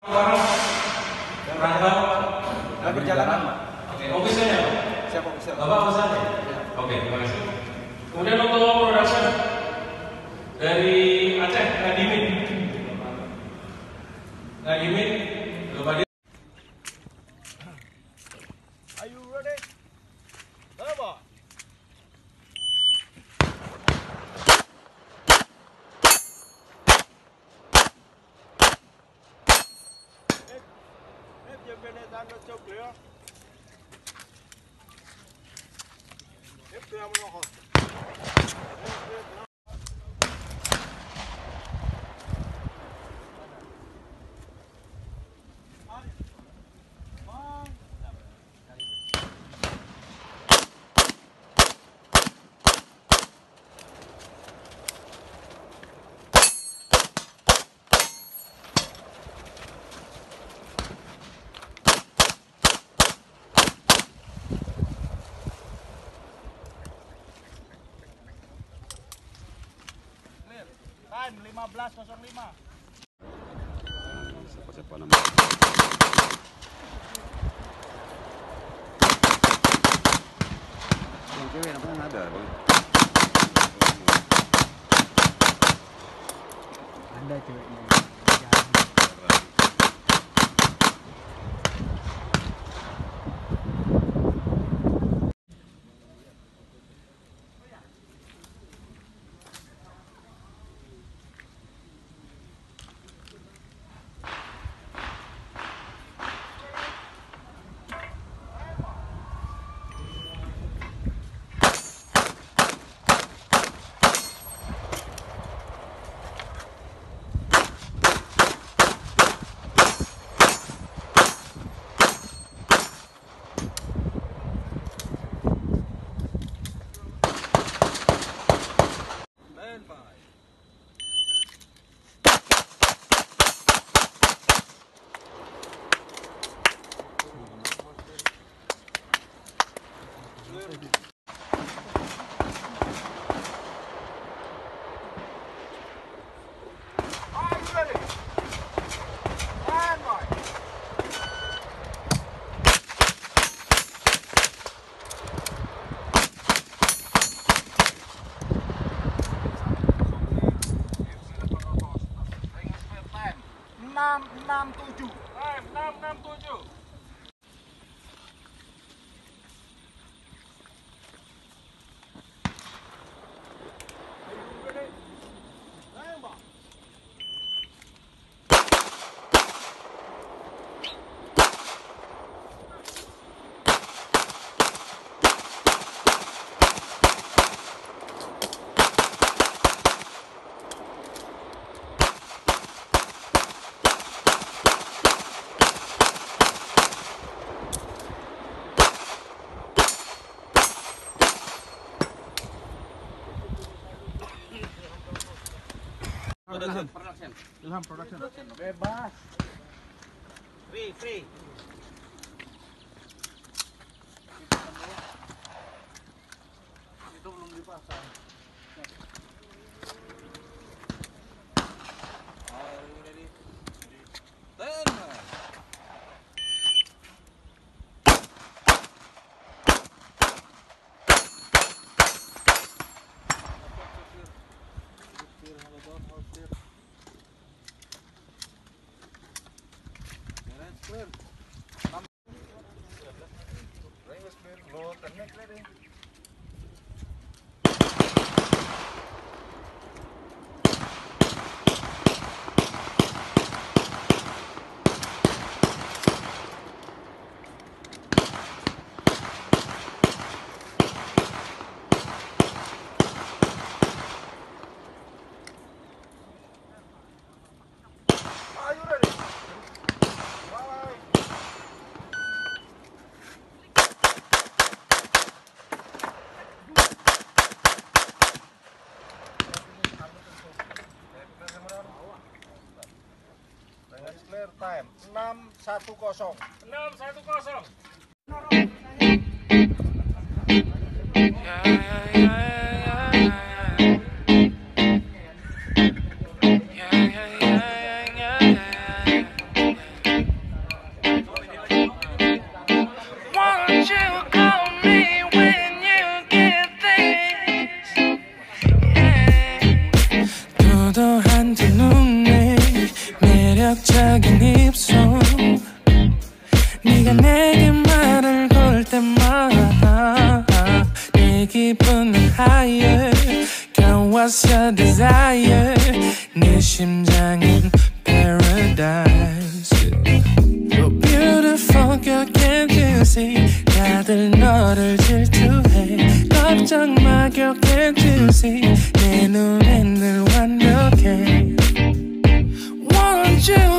Perjalanan, Pak. Oke, ofisialnya, Pak? Siapa ofisial? Bapak ofisialnya? Ya. Oke, terima kasih. Kemudian untuk production dari Aceh, Nadimin. Nadimin, lupa dia. Are you ready? Berapa? Tiếp bên này đang chụp lửa. Tiếp theo nó hỏi. Time 15.05. Siapa namanya? Yang cewek namanya ada, Bang. Ada ceweknya. Enam tujuh. 667. Ilham production. Bebas. Free. Itu belum dipasang. Clear. Ring is clear. Load and make ready. Are you ready? Clear time 610. 610. 입술 네가 내게 말을 걸 때마다 내 기분은 higher Girl what's your desire 내 심장은 paradise You're beautiful girl can't you see 다들 너를 질투해 걱정 마 girl can't you see 내 눈엔 늘 완벽해 Want you